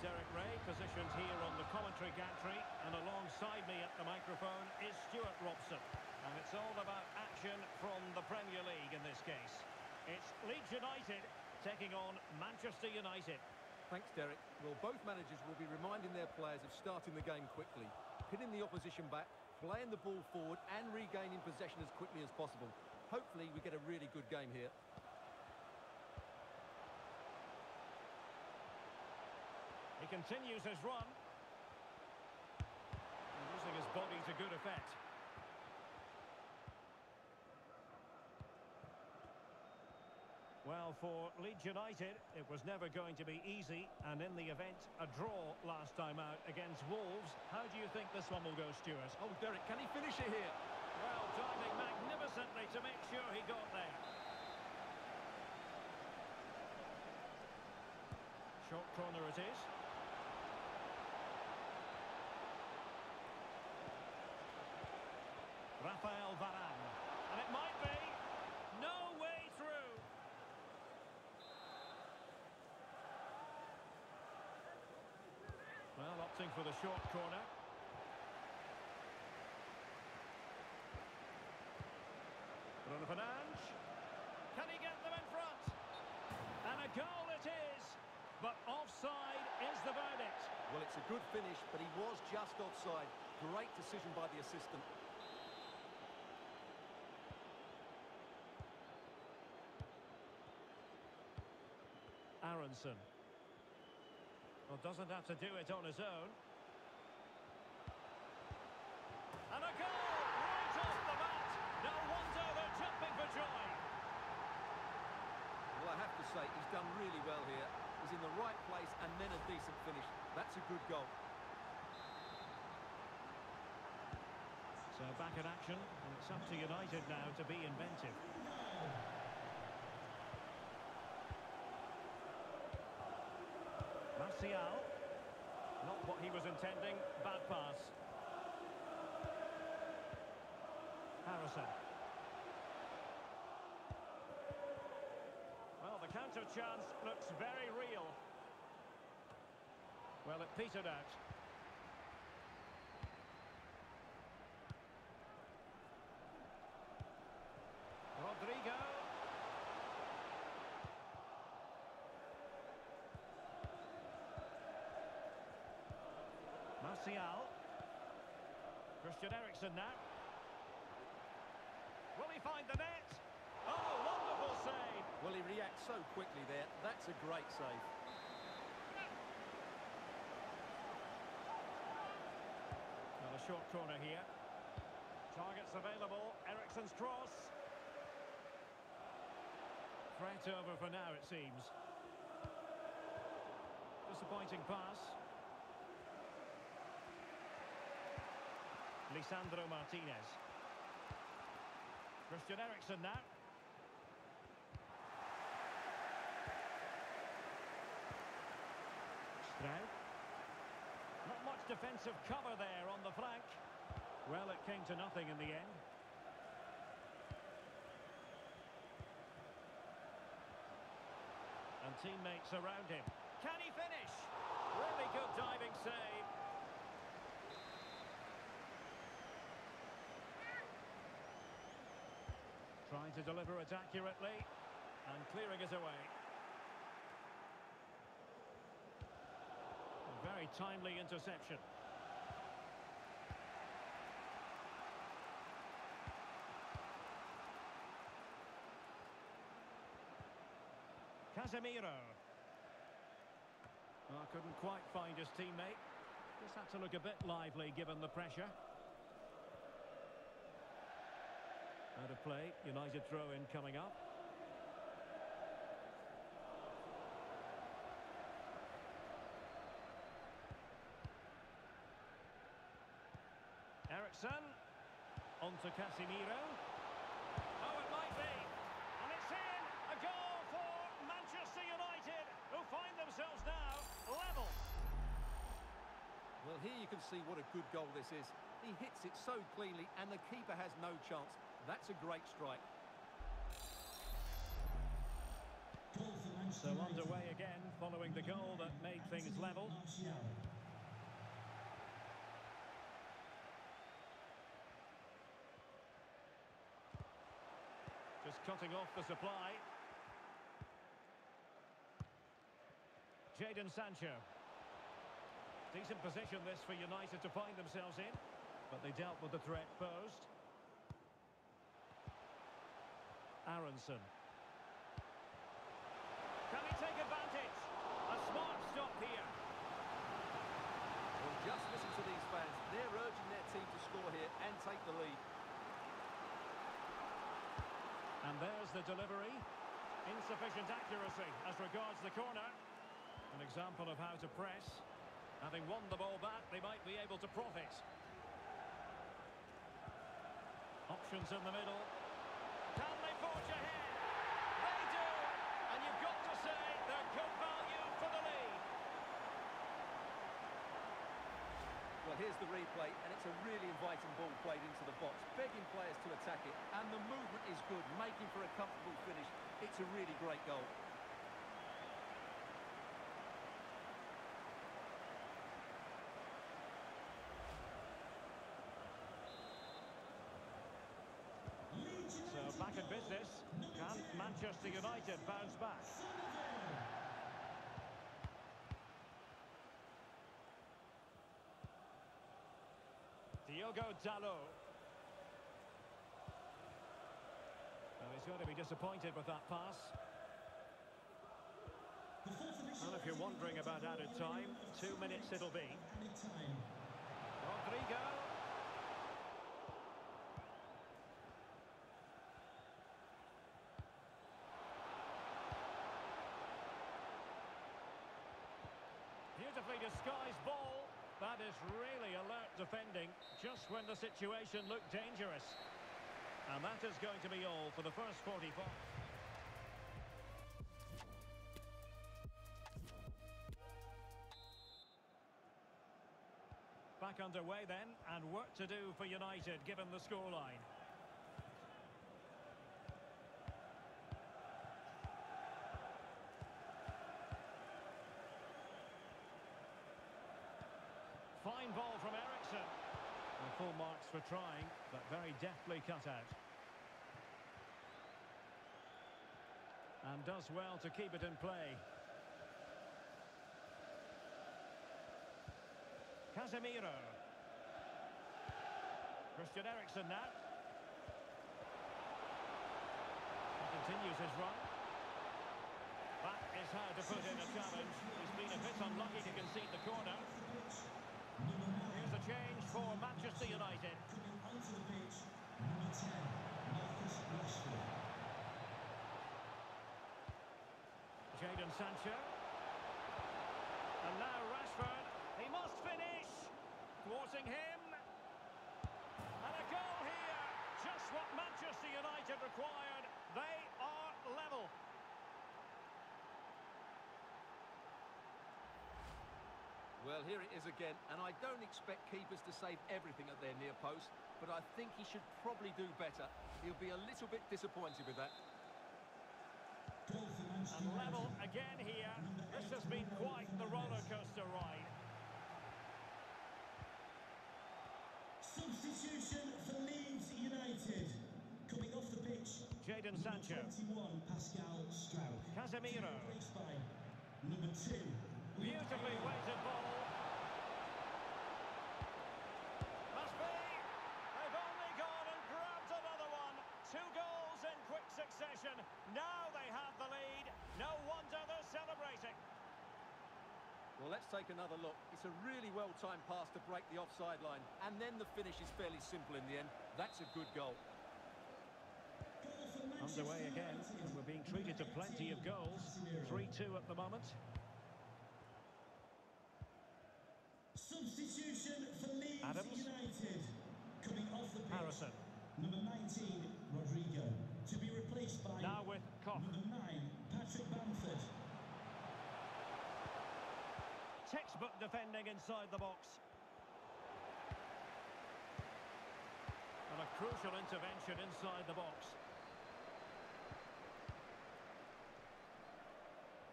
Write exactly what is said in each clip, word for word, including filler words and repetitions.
Derek Ray, positioned here on the commentary gantry, and alongside me at the microphone is Stuart Robson. And it's all about action from the Premier League in this case. It's Leeds United taking on Manchester United. Thanks, Derek. Well, both managers will be reminding their players of starting the game quickly, pinning the opposition back, playing the ball forward and regaining possession as quickly as possible. Hopefully we get a really good game here. He continues his run. And using his body to good effect. Well, for Leeds United, it was never going to be easy, and in the event, a draw last time out against Wolves. How do you think this one will go, Stuart? Oh, Derek, can he finish it here? Well, diving magnificently to make sure he got there. Short corner it is. Rafael Varane. And it might be. No way through. Well, opting for the short corner. Bruno Fernandes. Can he get them in front? And a goal it is. But offside is the verdict. Well, it's a good finish, but he was just offside. Great decision by the assistant. Aronson. Well, doesn't have to do it on his own. And a goal! Right off the bat! No wonder they're jumping for joy. Well, I have to say, he's done really well here. He's in the right place and then a decent finish. That's a good goal. So back in action, and it's up to United now to be inventive. Martial. Not what he was intending. Bad pass. Harrison. Well, the counter chance looks very real. Well, it petered out. Rodrigo. Martial. Christian Eriksen now. Will he find the net? Oh, wonderful save. Well, he reacts so quickly there. That's a great save. Well, a short corner here. Targets available. Eriksen's cross. Threat over for now, it seems. Disappointing pass. Lisandro Martinez. Christian Eriksen now. Strand. Not much defensive cover there on the flank. Well, it came to nothing in the end. And teammates around him. Can he finish? Really good diving save. Trying to deliver it accurately and clearing it away. A very timely interception. Casemiro. Oh, couldn't quite find his teammate. Just had to look a bit lively given the pressure. Out of play, United throw-in coming up. Eriksen. On to Casemiro. Oh, it might be. And it's in! A goal for Manchester United, who find themselves now level. Well, here you can see what a good goal this is. He hits it so cleanly and the keeper has no chance. That's a great strike. Goal for So underway again, following the goal that made things level. Just cutting off the supply. Jadon Sancho. Decent position this for United to find themselves in, but they dealt with the threat posed. Aronson. Can he take advantage? A smart stop here. Well, just listen to these fans. They're urging their team to score here and take the lead. And there's the delivery. Insufficient accuracy as regards the corner. An example of how to press. Having won the ball back, they might be able to profit. Options in the middle. Can they forge ahead? They do! And you've got to say they're good value for the lead. Well, here's the replay, and it's a really inviting ball played into the box, begging players to attack it, and the movement is good, making for a comfortable finish. It's a really great goal. So back in business. Can Manchester United bounce back? Diogo Dalot. Well, he's going to be disappointed with that pass. And if you're wondering about added time, two minutes it'll be. Rodrigo. Beautifully disguised ball. That is really alert defending, just when the situation looked dangerous. And that is going to be all for the first forty-five. Back underway then, and work to do for United, given the scoreline. Fine ball from Eriksen. And full marks for trying, but very deftly cut out. And does well to keep it in play. Casemiro. Christian Eriksen now. He continues his run. That is how to put in a challenge. He's been a bit unlucky to concede the corner. Here's a change for Manchester United. Coming onto the pitch, number ten, Marcus Rashford. Jadon Sancho. And now Rashford. He must finish. Thwarting him. And a goal here. Just what Manchester United required. They are level. Well, here it is again, and I don't expect keepers to save everything at their near post, but I think he should probably do better. He'll be a little bit disappointed with that. And level again here. This has been quite the roller coaster ride. Substitution for Leeds United. Coming off the pitch, Jadon Sancho. twenty-one, Pascal Strauch. Casemiro. Replaced by number two. Beautifully weighted ball. Must be. They've only gone and grabbed another one. Two goals in quick succession. Now they have the lead. No wonder they're celebrating. Well, let's take another look. It's a really well-timed pass to break the offside line, and then the finish is fairly simple in the end. That's a good goal. Underway again, and we're being treated to plenty of goals. three two at the moment. Substitution for Leeds Adams. United. Coming off the pitch, Harrison. number nineteen, Rodrigo. To be replaced by Now with Koch. number nine, Patrick Bamford. Textbook defending inside the box. And a crucial intervention inside the box.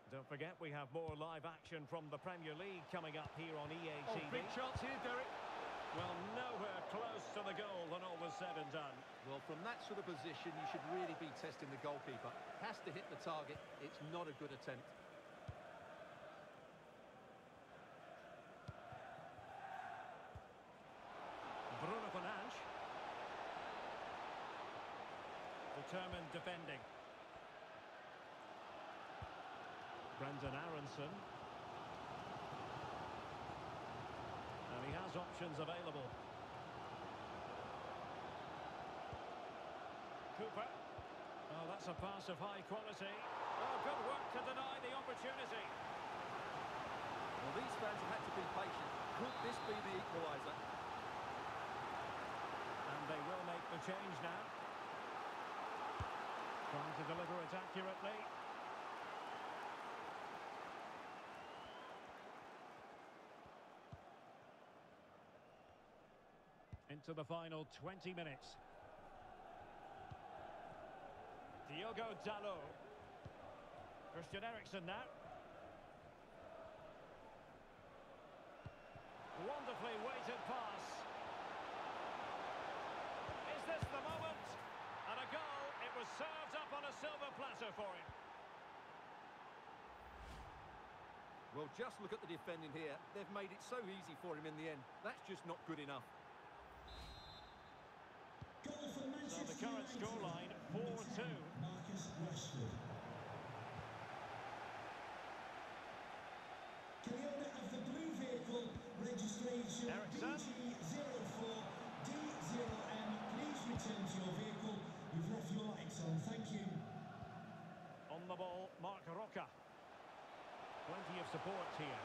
Don't forget, we have more live action from the Premier League coming up here on E A Oh, T V. big chance here, Derek. Well, nowhere close to the goal when all was said and done. Well, from that sort of position, you should really be testing the goalkeeper. Has to hit the target. It's not a good attempt. Bruno Fernandes. Determined defending. Brendan Aronson. And he has options available. Cooper. Oh, that's a pass of high quality. Oh, good work to deny the opportunity. Well, these fans have had to be patient. Could this be the equaliser? And they will make the change now. Trying to deliver it accurately. Into the final twenty minutes. Diogo Dalot. Christian Eriksen now. Wonderfully weighted pass. Is this the moment? And a goal. It was served up on a silver platter for him. Well, just look at the defending here. They've made it so easy for him in the end. That's just not good enough. Goal for So the Manchester current United. scoreline, four two. Marcus Rashford. Can the owner of the blue vehicle, registration Eriksen. B G zero four D zero M, please return to your vehicle. You've left your lights on. Thank you. On the ball, Mark Roca. Plenty of support here.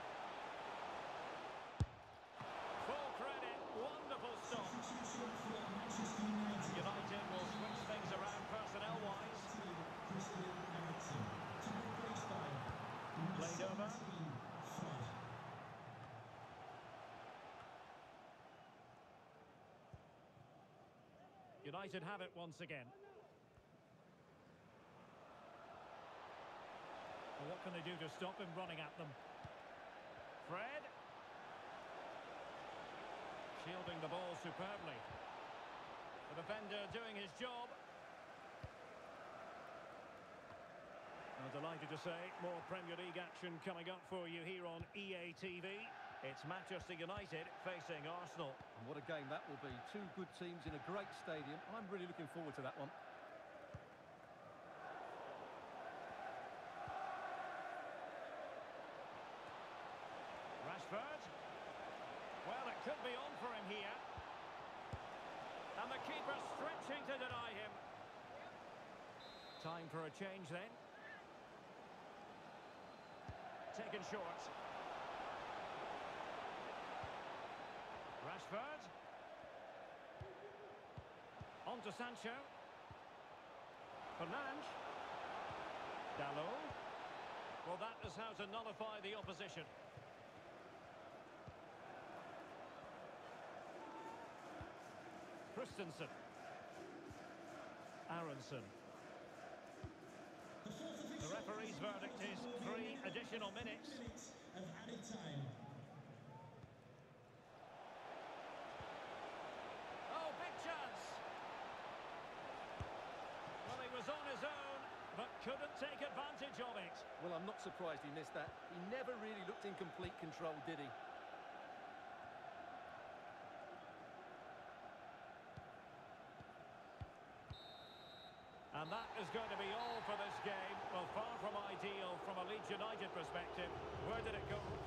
Full credit, wonderful stop. Substitution for Manchester United. And United will switch things around personnel-wise. Christian Eriksen. To be replaced by Played over. seventeen, Fred. United have it once again. Well, what can they do to stop him running at them? Fred. Shielding the ball superbly. The defender doing his job. I'm delighted to say more Premier League action coming up for you here on E A T V. It's Manchester United facing Arsenal. And what a game that will be. Two good teams in a great stadium. I'm really looking forward to that one. Rashford. Well, it could be on for him here. And the keeper stretching to deny him. Time for a change then. Taken short. Rashford. On to Sancho. Fernandes. Dalot. Well, that is how to nullify the opposition. Christensen. Aronson. The referee's verdict is three additional minutes. Of added time. Oh, big chance. Well, he was on his own, but couldn't take advantage of it. Well, I'm not surprised he missed that. He never really looked in complete control, did he? And that is going to be all for this game. Well, far from ideal from a Leeds United perspective. Where did it go?